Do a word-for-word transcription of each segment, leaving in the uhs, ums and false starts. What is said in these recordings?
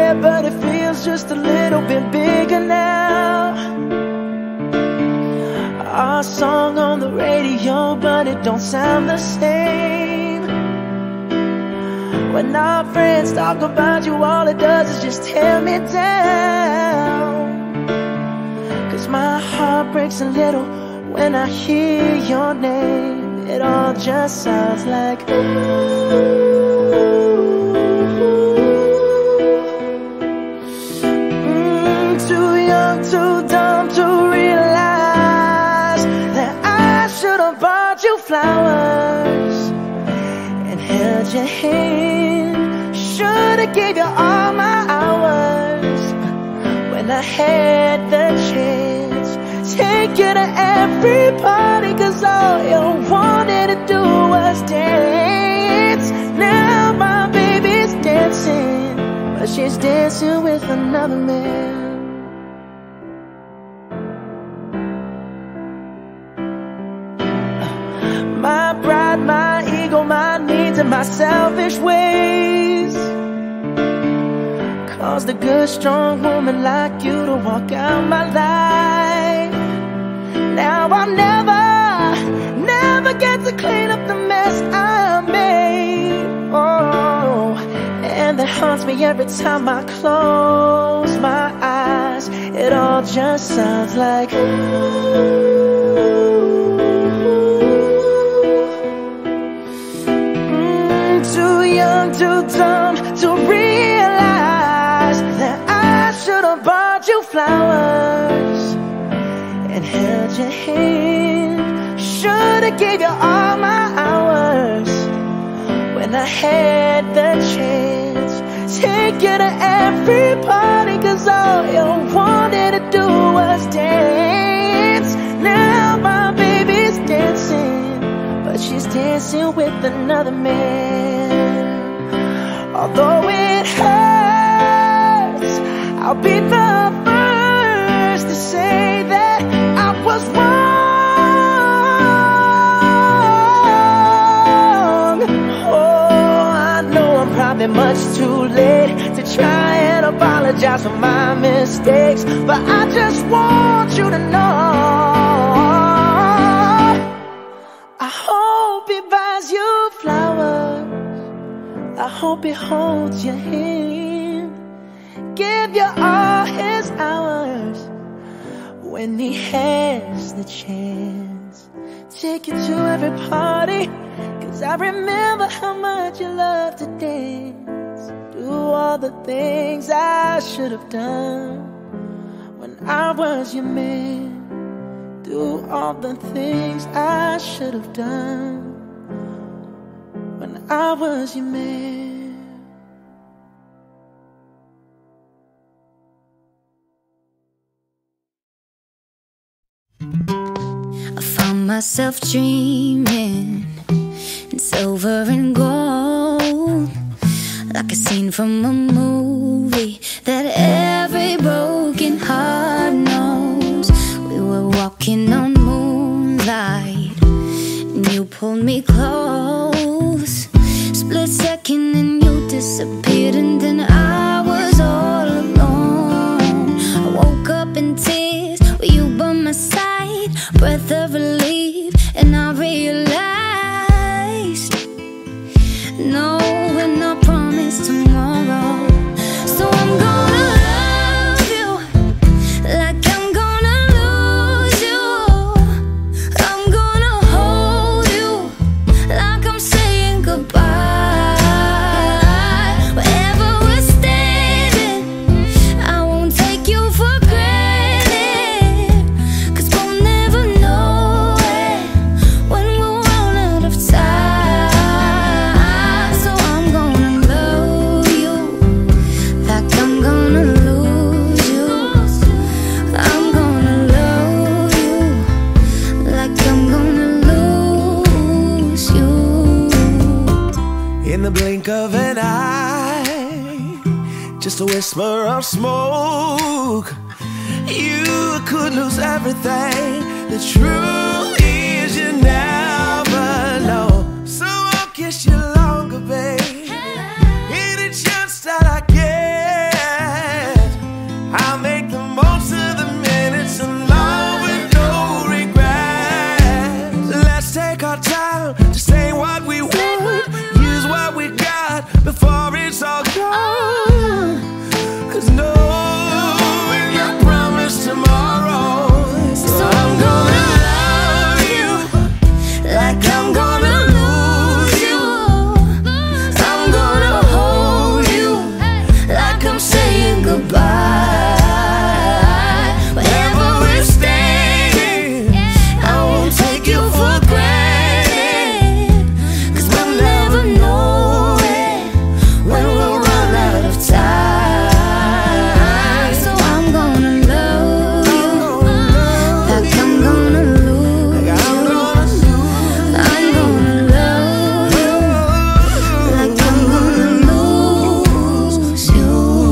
there, but it feels just a little bit bigger now. Our song on the radio, but it don't sound the same. When our friends talk about you, all it does is just tear me down. Cause my heart breaks a little when I hear your name. It all just sounds like ooh. Too dumb to realize that I should have bought you flowers and held your hand. Should have gave you all my hours when I had the chance. Take you to every party, cause all you wanted to do was dance. Now my baby's dancing, but she's dancing with another man. My pride, my ego, my needs, and my selfish ways caused a good, strong woman like you to walk out my life. Now I'll never, never get to clean up the mess I made. Oh, and that haunts me every time I close my eyes. It all just sounds like ooh. Too young, too dumb to realize that I should have bought you flowers and held your hand. Should have gave you all my hours when I had the chance. Take you to every party, cause all you wanted to do was dance. Now my baby's dancing, but she's dancing with another man. Although it hurts, I'll be the first to say that I was wrong. Oh, I know I'm probably much too late to try and apologize for my mistakes, but I just want you to know I hope he buys you flowers. I hope he holds your hand, give you all his hours when he has the chance. Take you to every party, cause I remember how much you love to dance. Do all the things I should have done when I was your man. Do all the things I should have done when I was your man. I found myself dreaming in silver and gold, like a scene from a movie that every broken heart knows. We were walking on moonlight and you pulled me close. Split second and you disappeared, and then I was all alone. I woke up in tears with you by my side, breath of relief, and I realized no, we're not promised tomorrow. So I'm gonna love you like I'm gonna lose you. I'm gonna hold you like I'm saying goodbye. Wherever we're standing, I won't take you for granted, cause we'll never know it when we'll run out of time. So I'm gonna love you like I'm gonna lose you. I'm gonna love you like I'm gonna lose you. In the blink of an eye, just a whisper of smoke, you could lose everything. The truth is you never know. So I'll kiss you longer, babe. Any chance that I get, Cause no ain't got promise tomorrow. So I'm gonna love you like I'm gonna lose you. I'm gonna hold you like I'm saying goodbye. Wherever we're standing, I won't take you for granted. Cause we'll never know it when we'll run out of time. So I'm gonna love you like I'm gonna lose you. I'm gonna love you like I'm gonna lose you.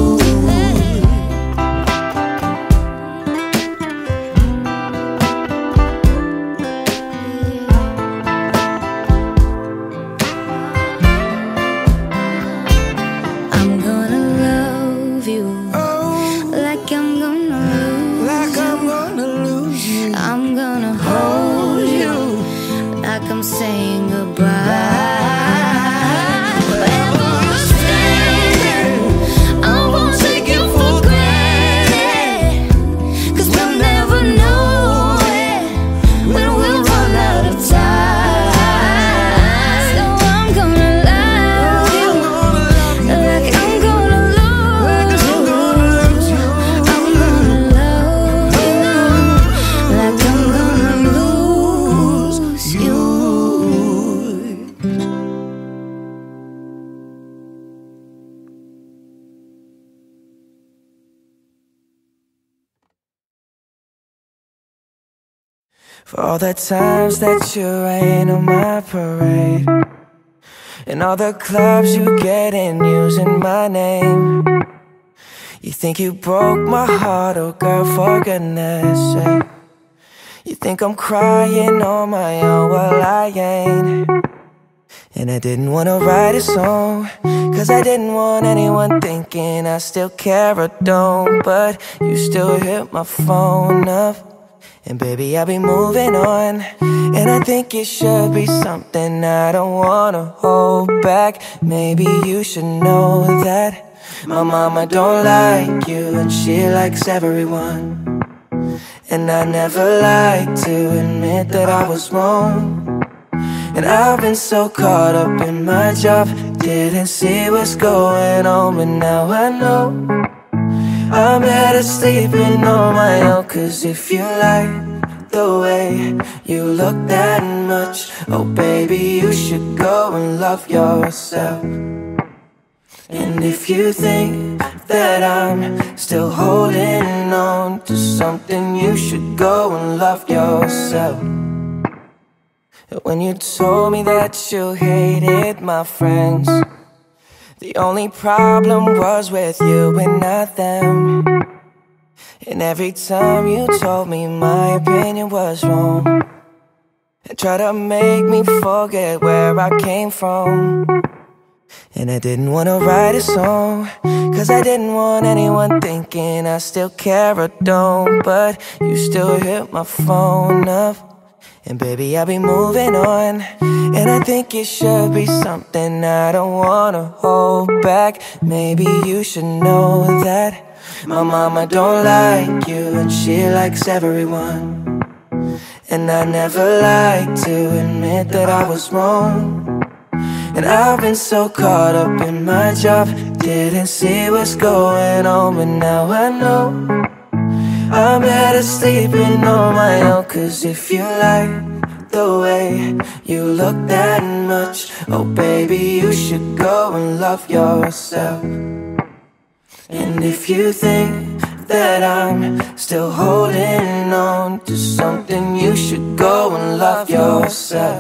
I'm gonna love you like I'm gonna lose Like I'm gonna lose you. I'm gonna hold you like I'm saying goodbye. Wherever we're standing, I won't take you for granted. Cause we'll never know it when we'll run out of time. So I'm gonna love you like I'm gonna lose you. I'm gonna love you like I'm gonna lose you. For all the times that you rain on my parade, and all the clubs you get in using my name. You think you broke my heart, oh girl, for goodness sake. You think I'm crying on my own, well I ain't. And I didn't wanna write a song, cause I didn't want anyone thinking I still care or don't. But you still hit my phone up, and baby, I'll be moving on. And I think it should be something I don't wanna hold back. Maybe you should know that my mama don't like you, and she likes everyone. And I never like to admit that I was wrong. And I've been so caught up in my job, didn't see what's going on. But now I know I'm better sleeping on my own. Cause if you like the way you look that much, oh baby, you should go and love yourself. And if you think that I'm still holding on to something, you should go and love yourself. When you told me that you hated my friends, the only problem was with you and not them. And every time you told me my opinion was wrong, and tried to make me forget where I came from. And I didn't wanna write a song, cause I didn't want anyone thinking I still care or don't. But you still hit my phone up, and baby, I'll be moving on. And I think it should be something I don't wanna hold back. Maybe you should know that my mama don't like you, and she likes everyone. And I never like to admit that I was wrong. And I've been so caught up in my job, didn't see what's going on. But now I know I'm better sleeping on my own. Cause if you like the way you look that much, oh baby, you should go and love yourself. And if you think that I'm still holding on to something, you should go and love yourself.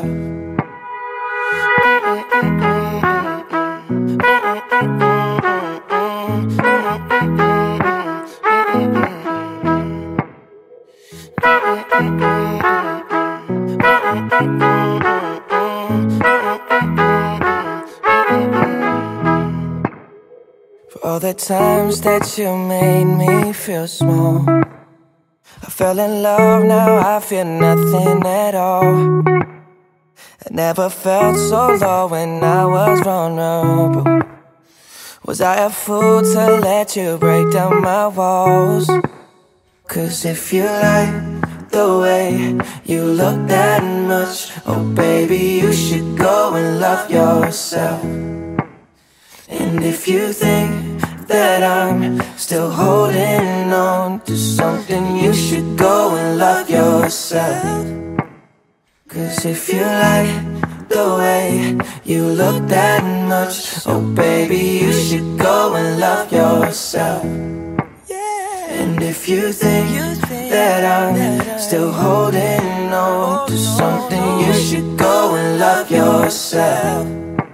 For all the times that you made me feel small, I fell in love, now I feel nothing at all. I never felt so low when I was vulnerable. Was I a fool to let you break down my walls? Cause if you like the way you look that much, oh baby, you should go and love yourself. And if you think that I'm still holding on to something, you should go and love yourself. Cause if you like the way you look that much, oh baby, you should go and love yourself. And if you think that I'm still holding on to something, you should go and love yourself.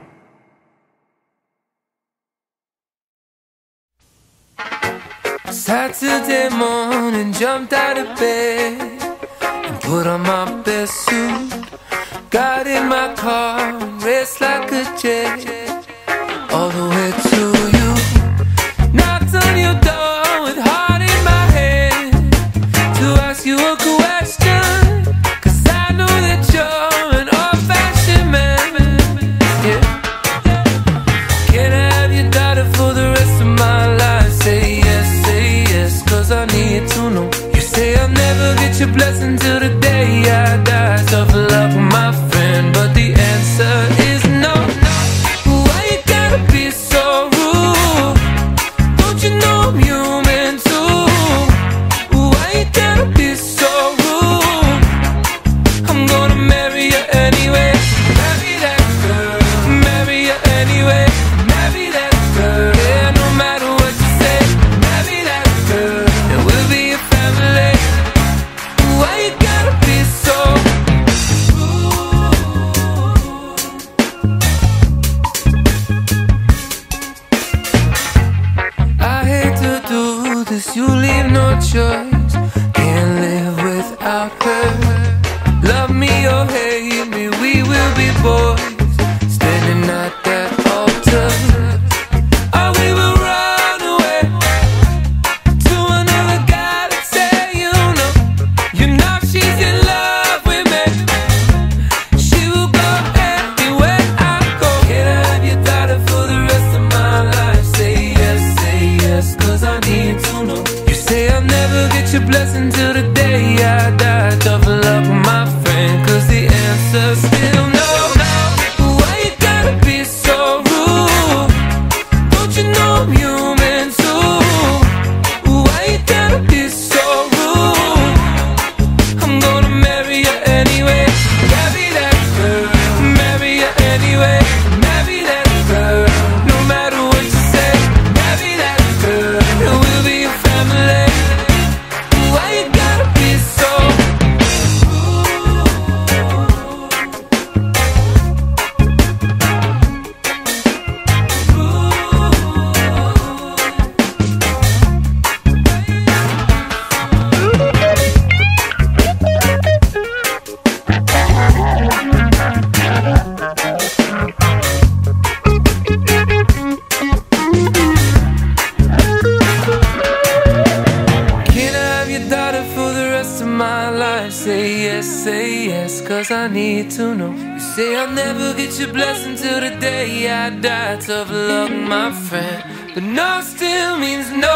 Saturday morning, jumped out of bed and put on my best suit. Got in my car and raced like a jet all the way to you. Knocked on your door with heart in my hand to ask you a question, cause I know that you're an old-fashioned man. Yeah. Can I have your daughter for the rest of my life? Say yes, say yes, cause I need to know. You say I'll never get your blessing till the day I die. Tough luck, my friend, but the answer is no. Why you gotta be so rude? Don't you know I'm human too? Why you gotta be so rude? I'm gonna marry you anyway. Marry that girl, marry you anyway. Marry that girl, yeah, no matter what you say. Marry that girl, and we'll be a family. Why you gotta be so you leave no choice, can't live without her. Love me or hate me, we will be boys, standing at that altar. Or we will run away to another guy that say you know, you know she's in love with me. She will go anywhere I go. Can I have your daughter for the rest of my life? Say yes, say yes, cause I need to know. You say I'll never get your blessing till the day I die. Tough luck, my friend, cause the answer's still no. Why you gotta be so rude? Don't you know I'm human too? Why you gotta be so rude? I'm gonna marry you anyway. Marry that girl, marry you anyway. Marry that girl, no matter what you say. Marry that girl, and we'll be a family. Why you gotta be so cause I need to know. You say I'll never get your blessing till the day I die. Tough luck, my friend, but no still means no.